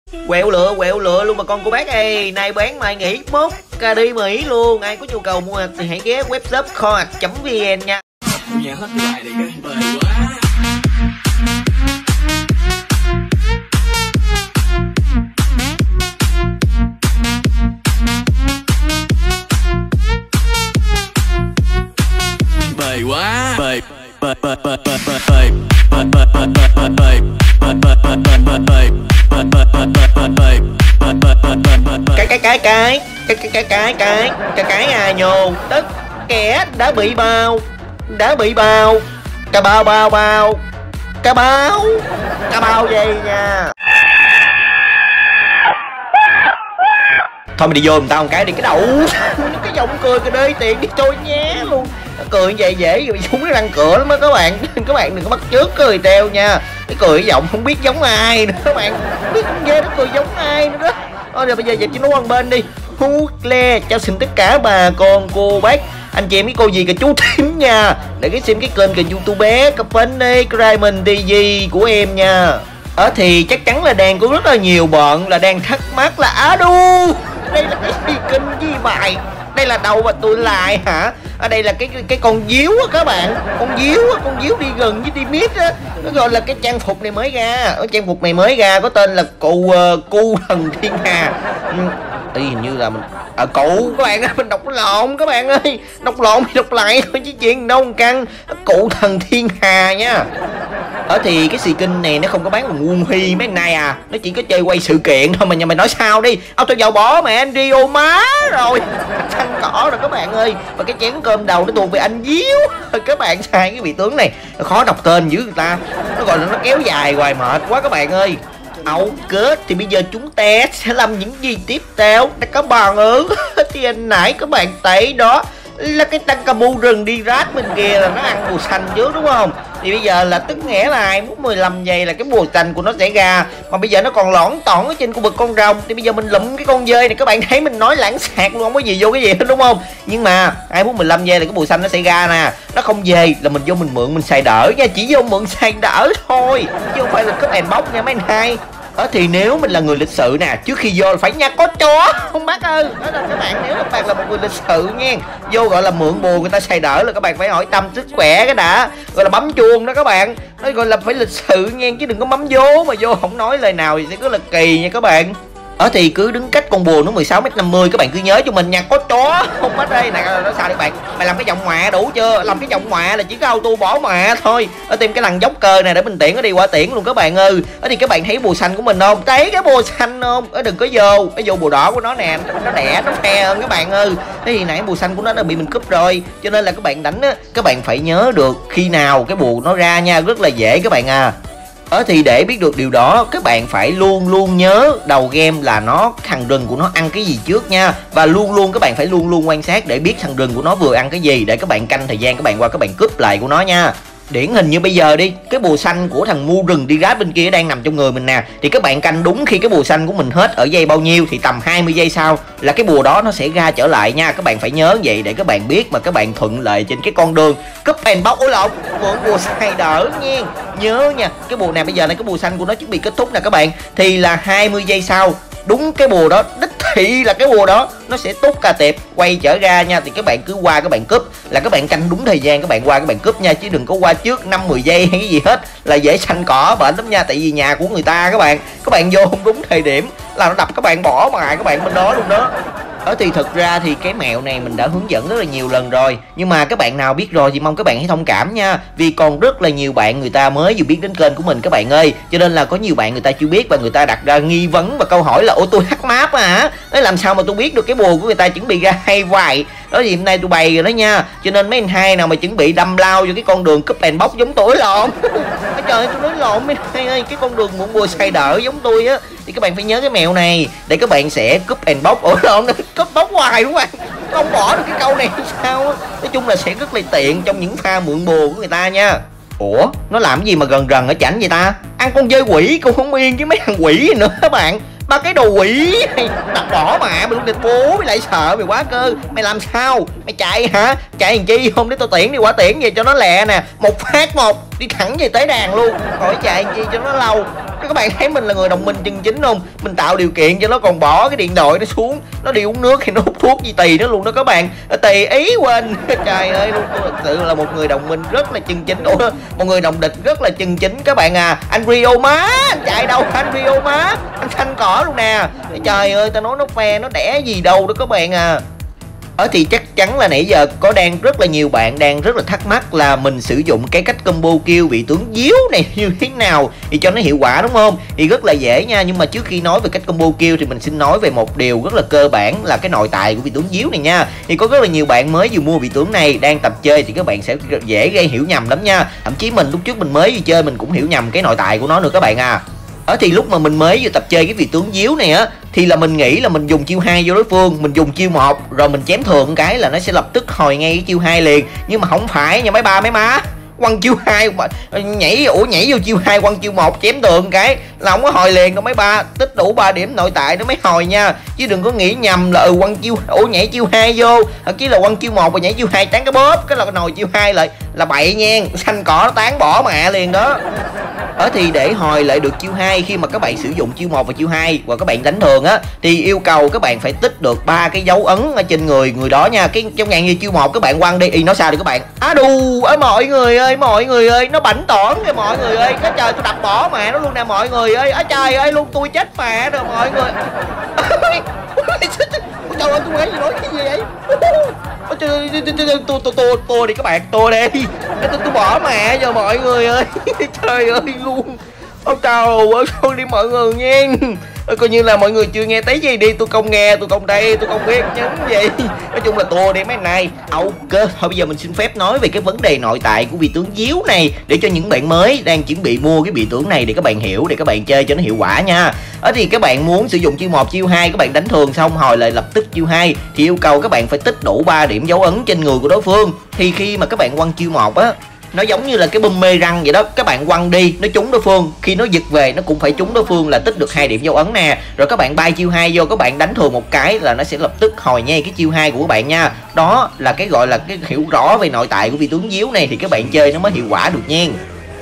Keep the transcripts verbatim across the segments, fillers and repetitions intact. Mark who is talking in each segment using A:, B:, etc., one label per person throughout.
A: Quẹo lựa quẹo lựa luôn bà con cô bác ơi, nay bán mai nghỉ mốt ca đi Mỹ luôn. Ai có nhu cầu mua thì hãy ghé webshop kho ạc chấm vn nha.
B: Nghe hết cái bài này cái bời quá. Bời quá. Bời bời bời bời bời bời bời bời bời bời bời
A: cái cái cái cái cái cái cái cái cái cái cái à nhồ tất kẻ đã bị bao đã bị bao cà bao bao bao cà bao cà bao gì nha. Thôi mình đi vô người ta một cái đi cái đậu cái giọng cười cái đơi tiền đi trôi nhé luôn. Cười vậy dễ rồi chúng nó răng cửa lắm á các bạn. Các bạn đừng có bắt chước cười teo nha. Cái cười cái giọng không biết giống ai nữa các bạn, không biết con dê nó cười giống ai nữa đó. Thôi rồi bây giờ dẹp cho nó qua bên đi. Hú le chào xin tất cả bà con cô bác anh chị em cái cô gì cả chú thím nha, để cái xem cái kênh kênh YouTube bé cặp bánh đi Diamond ti vi của em nha. Ở thì chắc chắn là đang có rất là nhiều bạn là đang thắc mắc là á đu đây là cái gì kênh gì bài, đây là đầu mà tôi lại hả? Ở đây là cái cái con díu á các bạn, con díu á, con díu đi gần với đi mít á, nó gọi là cái trang phục này mới ra, ở trang phục này mới ra có tên là cụ uh, cu thần thiên hà. Ý hình như là mình à, cụ các bạn ơi, mình đọc lộn các bạn ơi, đọc lộn thì đọc lại thôi chứ chuyện đâu căng. Cụ thần thiên hà nha. Ở thì cái skin này nó không có bán bằng Nguồn Huy mấy nay à, nó chỉ có chơi quay sự kiện thôi mà nhà mày nói sao đi. Auto dầu bỏ mẹ anh Rio má rồi xanh cỏ rồi các bạn ơi. Và cái chén cơm đầu nó thuộc về anh Díu. Các bạn sai cái vị tướng này nó khó đọc tên dữ người ta, nó gọi là nó kéo dài hoài mệt quá các bạn ơi. Ấu kết thì bây giờ chúng ta sẽ làm những gì tiếp theo để các bạn ơi. Thì anh nãy các bạn thấy đó là cái tăng cà mu rừng đi rát bên kia là nó ăn bùa xanh trước đúng không? Thì bây giờ là tức nghĩa là hai phút mười lăm giây là cái bùa xanh của nó sẽ ra. Mà bây giờ nó còn lõn tỏn ở trên khu vực con rồng. Thì bây giờ mình lụm cái con dơi này, các bạn thấy mình nói lãng xạc luôn, không có gì vô cái gì hết đúng không? Nhưng mà hai phút mười lăm giây là cái bùa xanh nó sẽ ra nè. Nó không về là mình vô mình mượn mình xài đỡ nha, chỉ vô mượn xài đỡ thôi chứ không phải là cúp and box nha mấy anh hai. Đó thì nếu mình là người lịch sự nè, trước khi vô là phải nhặt có chó không bác ơi. Đó là các bạn, nếu các bạn là một người lịch sự nha, vô gọi là mượn bùa người ta xài đỡ là các bạn phải hỏi tâm sức khỏe cái đã, gọi là bấm chuông đó các bạn. Nó gọi là phải lịch sự nha, chứ đừng có bấm vô mà vô không nói lời nào thì sẽ rất là kỳ nha các bạn. Ở thì cứ đứng cách con bùa nó mười sáu mét năm mươi, các bạn cứ nhớ cho mình nha, có chó không hết đây này. Nó sao đi bạn, mày làm cái giọng ngoại đủ chưa? Làm cái giọng ngoại là chỉ có auto bỏ mạ thôi. Ở tìm cái lần dốc cơ này để mình tiện nó đi qua tiễn luôn các bạn ơi. Ở thì các bạn thấy bùa xanh của mình không, thấy cái bùa xanh không? Ở đừng có vô cái vô bùa đỏ của nó nè, nó đẻ nó phe hơn các bạn ơi. Thế thì nãy bùa xanh của nó đã bị mình cúp rồi, cho nên là các bạn đánh á, các bạn phải nhớ được khi nào cái bùa nó ra nha, rất là dễ các bạn à. Ở thì để biết được điều đó, các bạn phải luôn luôn nhớ đầu game là nó thằng rừng của nó ăn cái gì trước nha. Và luôn luôn các bạn phải luôn luôn quan sát để biết thằng rừng của nó vừa ăn cái gì, để các bạn canh thời gian các bạn qua các bạn cướp lại của nó nha. Điển hình như bây giờ đi, cái bùa xanh của thằng ngu rừng đi rát bên kia đang nằm trong người mình nè. Thì các bạn canh đúng khi cái bùa xanh của mình hết ở giây bao nhiêu thì tầm hai mươi giây sau là cái bùa đó nó sẽ ra trở lại nha. Các bạn phải nhớ vậy để các bạn biết mà các bạn thuận lợi trên cái con đường cúp and box. Ôi lộn, mượn bùa xài đỡ nha. Nhớ nha, cái bùa này bây giờ là cái bùa xanh của nó chuẩn bị kết thúc nè các bạn. Thì là hai mươi giây sau đúng cái bùa đó, đích thị là cái bùa đó nó sẽ tút ca tiệp quay trở ra nha. Thì các bạn cứ qua các bạn cúp, là các bạn canh đúng thời gian các bạn qua các bạn cúp nha, chứ đừng có qua trước năm mười giây hay cái gì hết, là dễ xanh cỏ bệnh lắm nha. Tại vì nhà của người ta các bạn, các bạn vô không đúng thời điểm là nó đập các bạn bỏ mà các bạn bên đó luôn đó. Ở thì thực ra thì cái mẹo này mình đã hướng dẫn rất là nhiều lần rồi, nhưng mà các bạn nào biết rồi thì mong các bạn hãy thông cảm nha, vì còn rất là nhiều bạn người ta mới vừa biết đến kênh của mình các bạn ơi. Cho nên là có nhiều bạn người ta chưa biết và người ta đặt ra nghi vấn và câu hỏi là ủa tôi hack map à hả? Đấy, làm sao mà tôi biết được cái bùa của người ta chuẩn bị ra hay vậy? Đó thì hôm nay tôi bày rồi đó nha. Cho nên mấy anh hai nào mà chuẩn bị đâm lao vô cái con đường cúp and box giống tôi lộn trời ơi tôi nói lộn mấy anh ơi, cái con đường mượn bùa xài đỡ giống tôi á, thì các bạn phải nhớ cái mẹo này để các bạn sẽ cúp and box. Ủa lộn, cúp box hoài đúng không bạn, không bỏ được cái câu này sao á. Nói chung là sẽ rất là tiện trong những pha mượn bùa của người ta nha. Ủa nó làm gì mà gần gần ở chảnh vậy ta? Ăn con dơi quỷ cũng không yên với mấy thằng quỷ nữa các bạn. Ba cái đồ quỷ đặt bỏ mà mày luôn, địch bố mày lại sợ mày quá cơ. Mày làm sao mày chạy hả? Chạy làm chi không, để tôi tiễn đi qua tiễn về cho nó lẹ nè, một phát một đi thẳng về tới đàn luôn, khỏi chạy làm chi cho nó lâu. các bạn thấy mình là người đồng minh chân chính không? Mình tạo điều kiện cho nó còn bỏ cái điện thoại nó xuống, nó đi uống nước thì nó hút thuốc gì tùy nó luôn đó các bạn. Tùy ý quên. Trời ơi luôn, tôi thật sự là một người đồng minh rất là chân chính. Ủa, một người đồng địch rất là chân chính các bạn à. Anh Rio má, anh chạy đâu anh Rio má, anh xanh cỏ luôn nè. Trời ơi, tao nói nó phe nó đẻ gì đâu đó các bạn à. Ở thì chắc chắn là nãy giờ có đang rất là nhiều bạn đang rất là thắc mắc là mình sử dụng cái cách combo kill vị tướng díu này như thế nào thì cho nó hiệu quả, đúng không? Thì rất là dễ nha, nhưng mà trước khi nói về cách combo kill thì mình xin nói về một điều rất là cơ bản là cái nội tại của vị tướng díu này nha. Thì có rất là nhiều bạn mới vừa mua vị tướng này đang tập chơi thì các bạn sẽ dễ gây hiểu nhầm lắm nha. Thậm chí mình lúc trước mình mới vừa chơi mình cũng hiểu nhầm cái nội tại của nó nữa các bạn à. Ở thì lúc mà mình mới vừa tập chơi cái vị tướng díu này á thì là mình nghĩ là mình dùng chiêu hai vô đối phương, mình dùng chiêu một rồi mình chém thường cái là nó sẽ lập tức hồi ngay cái chiêu hai liền. Nhưng mà không phải nha mấy ba mấy má. Quăng chiêu hai nhảy ủa nhảy vô chiêu hai quăng chiêu một chém tường cái là không có hồi liền đâu mấy ba, tích đủ ba điểm nội tại nó mới hồi nha, chứ đừng có nghĩ nhầm là ừ quăng chiêu ủa nhảy chiêu hai vô thật chứ là quăng chiêu một và nhảy chiêu hai tán cái bóp cái là nồi chiêu hai lại là bậy nha, xanh cỏ nó tán bỏ mẹ liền đó. Ở thì để hồi lại được chiêu hai khi mà các bạn sử dụng chiêu một và chiêu hai và các bạn đánh thường á thì yêu cầu các bạn phải tích được ba cái dấu ấn ở trên người người đó nha. Cái trong ngàn như chiêu một các bạn quăng đi y nó sao đi các bạn á đù ở mọi người ơi mọi người ơi nó bảnh tỏn kìa mọi người ơi, cái trời tôi đập bỏ mẹ nó luôn nè mọi người ơi, á trời ơi luôn tôi chết mẹ rồi mọi người. Trời ơi tôi nói gì nói cái gì vậy? Tôi tôi tôi tôi đi các bạn, tôi đi tôi tôi bỏ mẹ giờ mọi người ơi. Trời ơi luôn. Ôi trời ơi thôi đi mọi người nha. Coi như là mọi người chưa nghe thấy gì đi, tôi không nghe, tôi không đây, tôi không biết nhấn gì. Nói chung là tua đi mấy này. Ok, thôi bây giờ mình xin phép nói về cái vấn đề nội tại của vị tướng díu này để cho những bạn mới đang chuẩn bị mua cái vị tướng này để các bạn hiểu, để các bạn chơi cho nó hiệu quả nha. Ở thì các bạn muốn sử dụng chiêu một, chiêu hai, các bạn đánh thường xong hồi lại lập tức chiêu hai thì yêu cầu các bạn phải tích đủ ba điểm dấu ấn trên người của đối phương. Thì khi mà các bạn quăng chiêu một á, nó giống như là cái bơm mê răng vậy đó, các bạn quăng đi nó trúng đối phương, khi nó giật về nó cũng phải trúng đối phương là tích được hai điểm dấu ấn nè. Rồi các bạn bay chiêu hai vô, các bạn đánh thường một cái là nó sẽ lập tức hồi ngay cái chiêu hai của các bạn nha. Đó là cái gọi là cái hiểu rõ về nội tại của vị tướng díu này thì các bạn chơi nó mới hiệu quả được nha.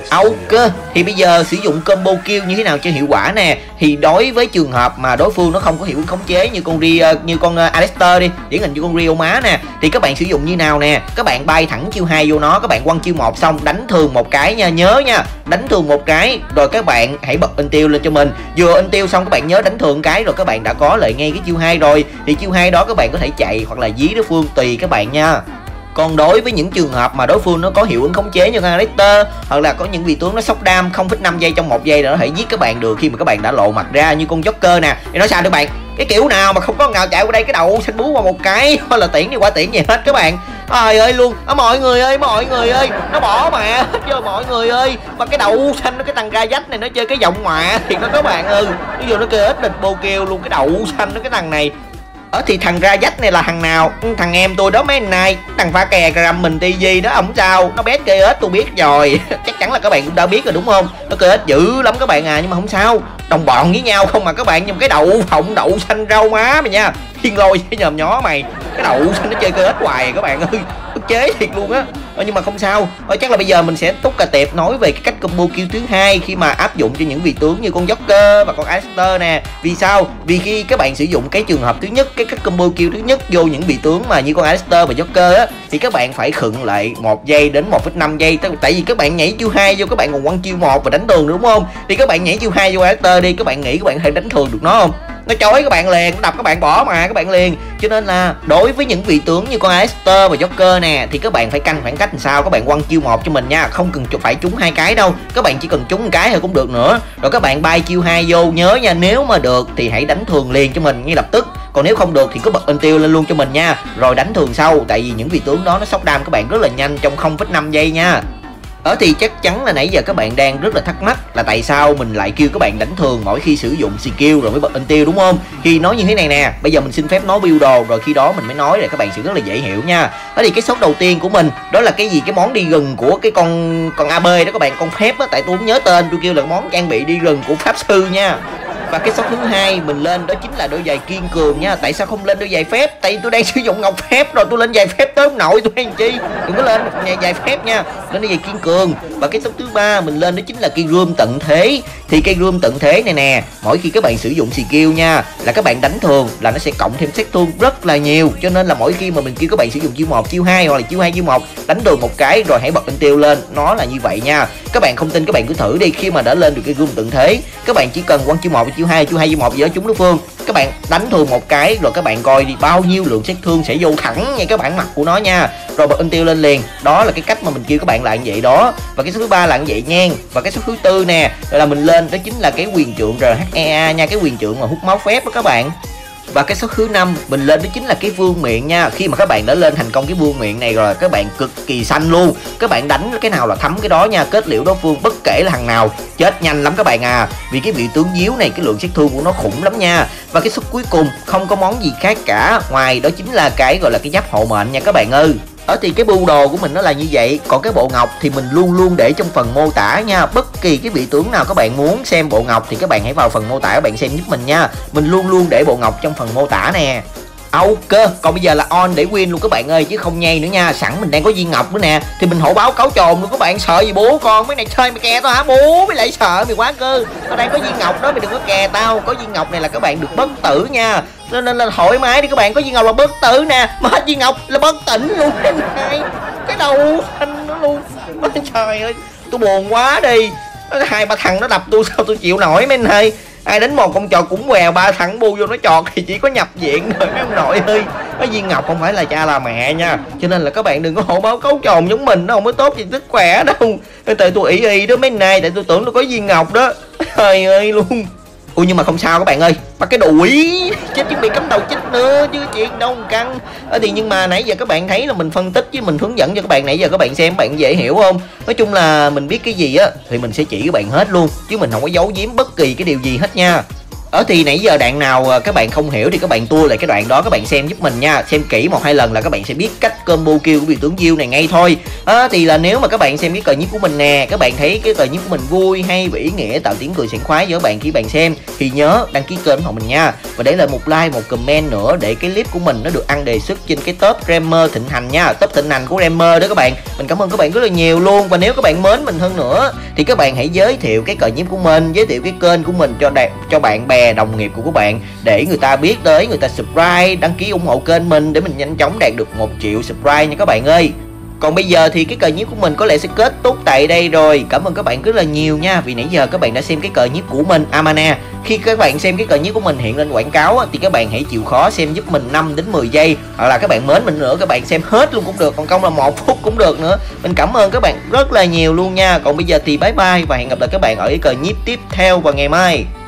A: Ok, thì bây giờ sử dụng combo kill như thế nào cho hiệu quả nè. Thì đối với trường hợp mà đối phương nó không có hiệu ứng khống chế như con Ri, như con Alistar đi, điển hình như con Rio má nè, thì các bạn sử dụng như nào nè. Các bạn bay thẳng chiêu hai vô nó, các bạn quăng chiêu một xong đánh thường một cái nha, nhớ nha, đánh thường một cái rồi các bạn hãy bật in tiêu lên cho mình. Vừa in tiêu xong các bạn nhớ đánh thường cái rồi các bạn đã có lại ngay cái chiêu hai rồi. Thì chiêu hai đó các bạn có thể chạy hoặc là dí đối phương tùy các bạn nha. Còn đối với những trường hợp mà đối phương nó có hiệu ứng khống chế như con Alistar hoặc là có những vị tướng nó sốc đam không phẩy năm giây trong một giây là nó thể giết các bạn được khi mà các bạn đã lộ mặt ra, như con Joker nè. Thì nói sao các bạn, cái kiểu nào mà không có nào chạy qua đây cái đầu xanh bú qua một cái là tiễn đi qua tiễn gì hết các bạn. Trời ơi luôn á mọi người ơi, mọi người ơi nó bỏ mẹ hết vô mọi người ơi. Mà cái đầu xanh nó cái thằng ra dách này nó chơi cái giọng ngoạ thì nó các bạn ơi, ví dụ nó kêu ít địch bô kêu luôn cái đầu xanh nó cái thằng này. Ở thì thằng ra dách này là thằng nào? Thằng em tôi đó mấy anh này, thằng pha kè ram mình tivi đó, ổng sao nó bét kê ếch tôi biết rồi. Chắc chắn là các bạn cũng đã biết rồi đúng không? Nó kê ếch dữ lắm các bạn à, nhưng mà không sao, đồng bọn với nhau không mà các bạn, nhưng cái đậu phộng đậu xanh rau má mày nha, thiên lôi với nhòm nhó mày, cái đậu xanh nó chơi kê ếch hoài các bạn ơi, ức chế thiệt luôn á. Ờ, nhưng mà không sao. Ờ, chắc là bây giờ mình sẽ túc cà tệp nói về cái cách combo kill thứ hai khi mà áp dụng cho những vị tướng như con Joker và con Alistar nè. Vì sao? Vì khi các bạn sử dụng cái trường hợp thứ nhất, cái cách combo kill thứ nhất vô những vị tướng mà như con Alistar và Joker á, thì các bạn phải khựng lại một giây đến một phẩy năm giây. Tại vì các bạn nhảy chiêu hai vô, các bạn còn quăng chiêu một và đánh thường đúng không? Thì các bạn nhảy chiêu hai vô Alistar đi, các bạn nghĩ các bạn có thể đánh thường được nó không? Nó chói các bạn liền, nó đập các bạn bỏ mà các bạn liền. Cho nên là đối với những vị tướng như con Alistar và Joker nè thì các bạn phải canh khoảng cách làm sao các bạn quăng chiêu một cho mình nha, không cần phải trúng hai cái đâu, các bạn chỉ cần trúng một cái thôi cũng được nữa. Rồi các bạn bay chiêu hai vô, nhớ nha, nếu mà được thì hãy đánh thường liền cho mình ngay lập tức, còn nếu không được thì cứ bật in tiêu lên luôn cho mình nha, rồi đánh thường sau. Tại vì những vị tướng đó nó sốc đam các bạn rất là nhanh trong không phẩy năm giây nha. Ở thì chắc chắn là nãy giờ các bạn đang rất là thắc mắc là tại sao mình lại kêu các bạn đánh thường mỗi khi sử dụng skill rồi mới bật in tiêu đúng không? Khi nói như thế này nè, bây giờ mình xin phép nói build đồ rồi khi đó mình mới nói để các bạn sẽ rất là dễ hiểu nha. Ở thì cái shot đầu tiên của mình đó là cái gì, cái món đi rừng của cái con con a bê đó các bạn, con phép á, tại tôi không nhớ tên, tôi kêu là món trang bị đi rừng của pháp sư nha. Và cái shop thứ hai mình lên đó chính là đôi giày kiên cường nha. Tại sao không lên đôi giày phép? Tại tôi đang sử dụng ngọc phép rồi, tôi lên giày phép tới ông nội tôi hay chi. Đừng có lên giày phép nha, lên đôi giày kiên cường. Và cái shop thứ ba mình lên đó chính là cây room tận thế. Thì cây room tận thế này nè, mỗi khi các bạn sử dụng skill nha, là các bạn đánh thường là nó sẽ cộng thêm sát thương rất là nhiều. Cho nên là mỗi khi mà mình kêu các bạn sử dụng chiêu một, chiêu hai hoặc là chiêu hai chiêu một, đánh thường một cái rồi hãy bật anh tiêu lên, nó là như vậy nha. Các bạn không tin các bạn cứ thử đi, khi mà đã lên được cái room tận thế, các bạn chỉ cần quăng chiêu một, chiêu hai, chiêu hai chiêu một gì đó trúng đối phương, các bạn đánh thường một cái rồi các bạn coi đi bao nhiêu lượng sát thương sẽ vô thẳng ngay cái bản mặt của nó nha. Rồi bật anh tiêu lên liền. Đó là cái cách mà mình kêu các bạn làm vậy đó. Và cái số thứ ba là như vậy nha. Và cái số thứ tư nè là mình lên đó chính là cái quyền trượng rờ hát e a nha, cái quyền trượng mà hút máu phép đó các bạn. Và cái số thứ năm mình lên đó chính là cái vương miện nha. Khi mà các bạn đã lên thành công cái vương miện này rồi, các bạn cực kỳ xanh luôn. Các bạn đánh cái nào là thấm cái đó nha, kết liễu đối phương bất kể là thằng nào, chết nhanh lắm các bạn à. Vì cái vị tướng díu này cái lượng sát thương của nó khủng lắm nha. Và cái số cuối cùng không có món gì khác cả ngoài đó chính là cái gọi là cái giáp hộ mệnh nha các bạn ơi. Ở thì cái bu đồ của mình nó là như vậy. Còn cái bộ ngọc thì mình luôn luôn để trong phần mô tả nha. Bất kỳ cái vị tướng nào các bạn muốn xem bộ ngọc thì các bạn hãy vào phần mô tả các bạn xem giúp mình nha. Mình luôn luôn để bộ ngọc trong phần mô tả nè. Ok, còn bây giờ là on để win luôn các bạn ơi, chứ không nhây nữa nha. Sẵn mình đang có viên ngọc nữa nè, thì mình hộ báo cáo trồn luôn các bạn. Sợ gì bố con, mấy này chơi mày kè tao hả? Bố mày lại sợ mày quá cơ. Tao đang có viên ngọc đó, mày đừng có kè tao. Có viên ngọc này là các bạn được bất tử nha, nên là, là thoải mái đi các bạn. Có viên ngọc là bất tử nè, mà hết viên ngọc là bất tỉnh luôn. Cái đầu anh nó luôn. Trời ơi, tôi buồn quá đi. Hai ba thằng nó đập tôi sao tôi chịu nổi mấy anh ơi. Ai đánh một con trò cũng quèo, ba thằng bu vô nó chọt thì chỉ có nhập viện rồi mấy ông nội ơi. Cái viên ngọc không phải là cha là mẹ nha, cho nên là các bạn đừng có hộ báo cáo trồn giống mình, nó không có tốt gì sức khỏe đâu. Tại tôi ỷ y đó mấy này, tại tôi tưởng nó có viên ngọc đó. Trời ơi luôn. Ui nhưng mà không sao các bạn ơi, bắt cái đuổi chết chứ bị cắm đầu chết nữa chứ chuyện đâu căng. Ờ thì nhưng mà nãy giờ các bạn thấy là mình phân tích với mình hướng dẫn cho các bạn, nãy giờ các bạn xem các bạn dễ hiểu không? Nói chung là mình biết cái gì á thì mình sẽ chỉ các bạn hết luôn, chứ mình không có giấu giếm bất kỳ cái điều gì hết nha. Ở thì nãy giờ đoạn nào các bạn không hiểu thì các bạn tua lại cái đoạn đó các bạn xem giúp mình nha. Xem kỹ một hai lần là các bạn sẽ biết cách combo kill của vị tướng Diêu này ngay thôi. À, thì là nếu mà các bạn xem cái cờ nhíp của mình nè, các bạn thấy cái cờ nhíp của mình vui hay và ý nghĩa tạo tiếng cười sảng khoái với các bạn khi bạn xem thì nhớ đăng ký kênh của mình nha. Và để lại một like, một comment nữa để cái clip của mình nó được ăn đề xuất trên cái top Rammer thịnh hành nha. Top thịnh hành của Rammer đó các bạn. Mình cảm ơn các bạn rất là nhiều luôn. Và nếu các bạn mến mình hơn nữa thì các bạn hãy giới thiệu cái cờ nhíp của mình, giới thiệu cái kênh của mình cho đẹp cho bạn bè đồng nghiệp của các bạn để người ta biết tới, người ta subscribe, đăng ký ủng hộ kênh mình để mình nhanh chóng đạt được một triệu subscribe nha các bạn ơi. Còn bây giờ thì cái cờ nhíp của mình có lẽ sẽ kết thúc tại đây rồi. Cảm ơn các bạn rất là nhiều nha, vì nãy giờ các bạn đã xem cái cờ nhíp của mình Amana. Khi các bạn xem cái cờ nhíp của mình hiện lên quảng cáo thì các bạn hãy chịu khó xem giúp mình năm đến mười giây, hoặc là các bạn mến mình nữa các bạn xem hết luôn cũng được, còn không là một phút cũng được nữa. Mình cảm ơn các bạn rất là nhiều luôn nha. Còn bây giờ thì bye bye và hẹn gặp lại các bạn ở cái cờ nhíp tiếp theo vào ngày mai.